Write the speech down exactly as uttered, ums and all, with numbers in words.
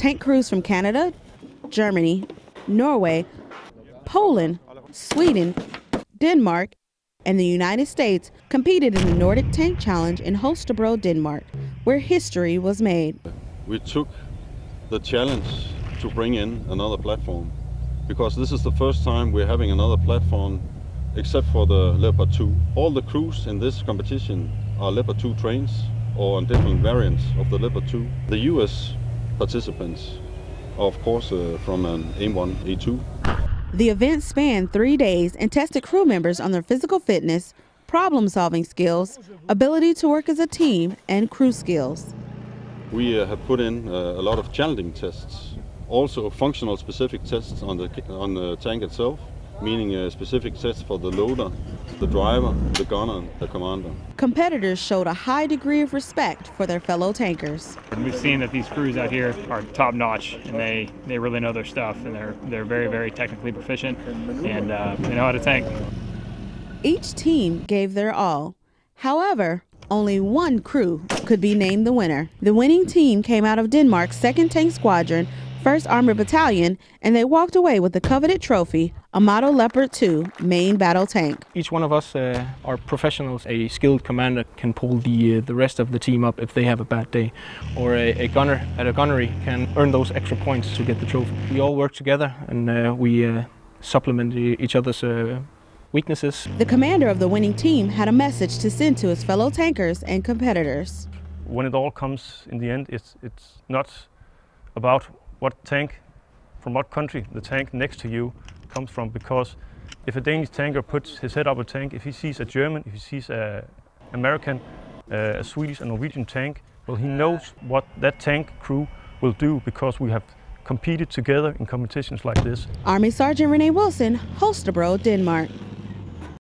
Tank crews from Canada, Germany, Norway, Poland, Sweden, Denmark, and the United States competed in the Nordic Tank Challenge in Holstebro, Denmark, where history was made. We took the challenge to bring in another platform, because this is the first time we're having another platform except for the Leopard two. All the crews in this competition are Leopard two trains or on different variants of the Leopard two. The U S participants are of course uh, from an A one A two. The event spanned three days and tested crew members on their physical fitness, problem-solving skills, ability to work as a team, and crew skills. We uh, have put in uh, a lot of challenging tests, also functional specific tests on the, on the tank itself, meaning uh, specific tests for the loader, the driver, the gunner, and the commander. Competitors showed a high degree of respect for their fellow tankers. We've seen that these crews out here are top-notch, and they, they really know their stuff, and they're, they're very, very technically proficient, and uh, they know how to tank. Each team gave their all. However, only one crew could be named the winner. The winning team came out of Denmark's second Tank Squadron, first Armored Battalion, and they walked away with the coveted trophy, a Model Leopard two main battle tank. Each one of us uh, are professionals. A skilled commander can pull the, uh, the rest of the team up if they have a bad day, or a, a gunner at a gunnery can earn those extra points to get the trophy. We all work together, and uh, we uh, supplement each other's uh, weaknesses. The commander of the winning team had a message to send to his fellow tankers and competitors. When it all comes in the end, it's, it's not about what tank, from what country the tank next to you comes from, because if a Danish tanker puts his head up a tank, if he sees a German, if he sees an American, uh, a Swedish, a Norwegian tank, well, he knows what that tank crew will do, because we have competed together in competitions like this. Army Sergeant Renee Wilson, Holstebro, Denmark.